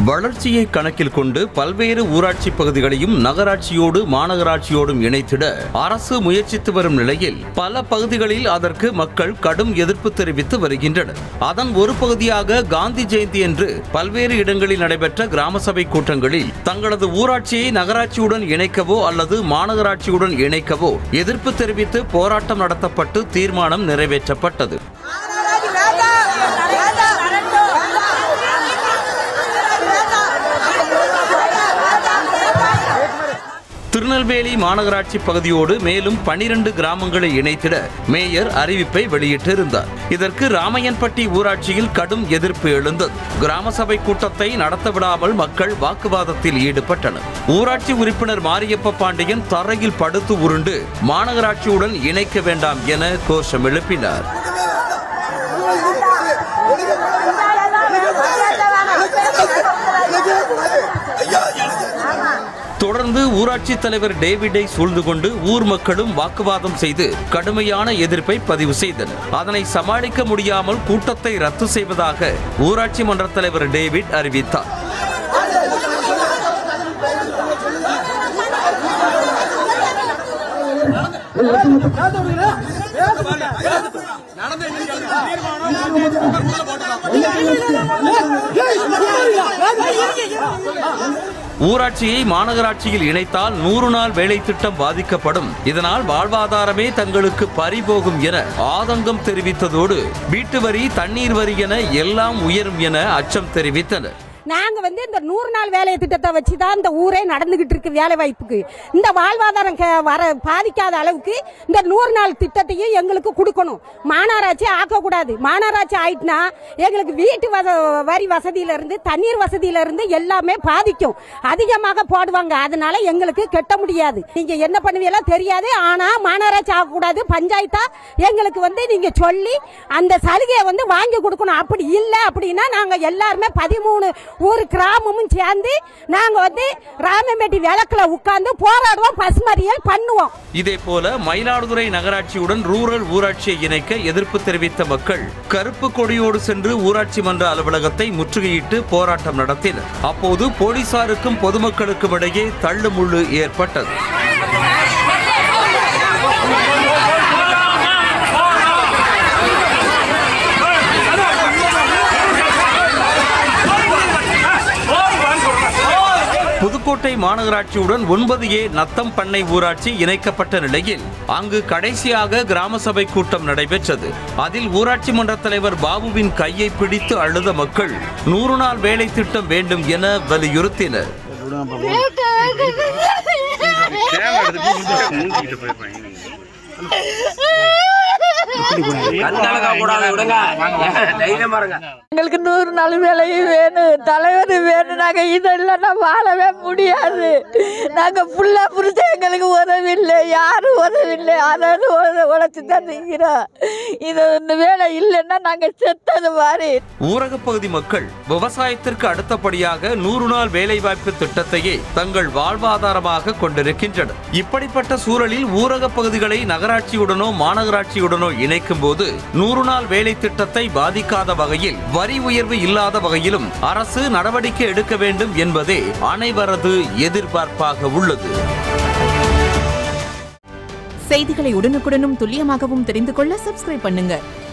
வளர்ச்சியை கணக்கில் கொண்டு பல்வேறு ஊராட்சி பகுதிகளையும் நகராட்சியோடு மாநகராட்சியோடும் இணைத்திட அரசு முயற்சித்து வரும் நிலையில் பல பகுதிகளில் அதற்கு மக்கள் கடும் எதிர்ப்பு தெரிவித்து வருகின்றனர். அதன் ஒரு பகுதியாக காந்தி ஜெயந்தி என்று பல்வேறு இடங்களில் நடைபெற்ற கிராம சபை கூட்டங்களில் தங்களது ஊராட்சியை நகராட்சியுடன் இணைக்கவோ அல்லது மாநகராட்சியுடன் இணைக்கவோ எதிர்ப்பு தெரிவித்து போராட்டம் நடத்தப்பட்டு தீர்மானம் நிறைவேற்றப்பட்டது. திருநெல்வேலி மாநகராட்சி பகுதியோடு மேலும் 12 கிராமங்களை இணைத்திட மேயர் அறிவிப்பை வெளியிட்டிருந்தார். இதற்கு ராமையன்பட்டி ஊராட்சியில் கடும் எதிர்ப்பு எழுந்தது. கிராம சபை கூட்டத்தை நடத்த விடாமல் மக்கள் வாக்குவாதத்தில் ஈடுபட்டனர். ஊராட்சி உறுப்பினர் மாரியப்ப பாண்டியன் தரையில் படுத்து உருண்டு மாநகராட்சியுடன் இணைக்க வேண்டாம் என கோஷம் எழுப்பினார். தொடர்ந்து ஊராட்சி தலைவர் டேவிடை சூழ்ந்து கொண்டு ஊர் மக்களும் வாக்குவாதம் செய்து கடுமையான எதிர்ப்பை பதிவு செய்தனர். அதனை சமாளிக்க முடியாமல் கூட்டத்தை ரத்து செய்வதாக ஊராட்சி மன்ற தலைவர் டேவிட் அறிவித்தார். ஊராட்சியை மாநகராட்சியில் இணைத்தால் 100 நாள் வேலை திட்டம் பாதிக்கப்படும், இதனால் வாழ்வாதாரமே தங்களுக்கு பறிபோகும் என ஆதங்கம் தெரிவித்ததோடு வீட்டு வரி, தண்ணீர் வரி என எல்லாம் உயரும் என அச்சம் தெரிவித்தனர். நாங்க இந்த 100 நாள் வேலை திட்டத்தை வச்சுதான் இந்த ஊரே நடந்துகிட்டு இருக்கு. வேலை வாய்ப்புக்கு இந்த வாழ்வாதாரம் பாதிக்காத அளவுக்கு இந்த 100 நாள் திட்டத்தையும் எங்களுக்கு கொடுக்கணும். மாநகராட்சி ஆக்கக்கூடாது. மாநகராட்சி ஆயிட்டுனா எங்களுக்கு வீட்டு வரி வசதியில இருந்து தண்ணீர் வசதியில இருந்து எல்லாமே பாதிக்கும். அதிகமாக போடுவாங்க. அதனால எங்களுக்கு கட்ட முடியாது. நீங்க என்ன பண்ணுவீங்களோ தெரியாது. ஆனா மாநகராட்சி ஆகக்கூடாது. பஞ்சாயத்தா எங்களுக்கு நீங்க சொல்லி அந்த சலுகையை வாங்கி கொடுக்கணும். அப்படி இல்லை அப்படின்னா நாங்க எல்லாருமே 13 ஒரு கிராமமும் சேர்ந்து நாங்க ராமம்பட்டி விளக்குல உட்கார்ந்து போராடுவோம், பசுமறியல் பண்ணுவோம். இதே போல மயிலாடுதுறை நகராட்சியுடன் ரூரல் ஊராட்சியை இணைக்க எதிர்ப்பு தெரிவித்த மக்கள் கருப்பு கொடியோடு சென்று ஊராட்சி மன்ற அலுவலகத்தை முற்றுகையிட்டு போராட்டம் நடத்தினர். அப்போது போலீசாருக்கும் பொதுமக்களுக்கும் இடையே தள்ளுமுள்ளு ஏற்பட்டது. புதுக்கோட்டை மாநகராட்சியுடன் 9A நத்தம் பண்ணை ஊராட்சி இணைக்கப்பட்ட நிலையில் அங்கு கடைசியாக கிராம சபை கூட்டம் நடைபெற்றது. அதில் ஊராட்சி மன்ற தலைவர் பாபுவின் கையை பிடித்து அழுத மக்கள் 100 நாள் வேலை திட்டம் வேண்டும் என வலியுறுத்தினர். எங்களுக்கு 100 நாள் வேலையும் வேணும், தலைவர் வேணும். நாங்க இதெல்லாம் வாழவே முடியாது. நாங்க புள்ள புரிஞ்ச எங்களுக்கு உதவில்லை, யாரும் உதவில்லை. அதாவது உழைச்சு தான் நிற்கிறோம். இந்த வேலை இல்லைன்னா நாங்க செத்தது மாதிரி. ஊரக பகுதி மக்கள் விவசாயத்திற்கு அடுத்தபடியாக 100 நாள் வேலை வாய்ப்பு திட்டத்தையே தங்கள் வாழ்வாதாரமாக கொண்டிருக்கின்றனர். இப்படிப்பட்ட சூழலில் ஊரக பகுதிகளை நகராட்சியுடனோ மாநகராட்சியுடனோ இணைக்கும் போது 100 நாள் வேலை திட்டத்தை பாதிக்காத வகையில் வரி உயர்வு இல்லாத வகையிலும் அரசு நடவடிக்கை எடுக்க வேண்டும் என்பதே அனைவரது எதிர்பார்ப்பாக உள்ளது. செய்திகளை உடனுக்குடனும் துல்லியமாகவும் தெரிந்து கொள்ள சப்ஸ்கிரைப் பண்ணுங்க.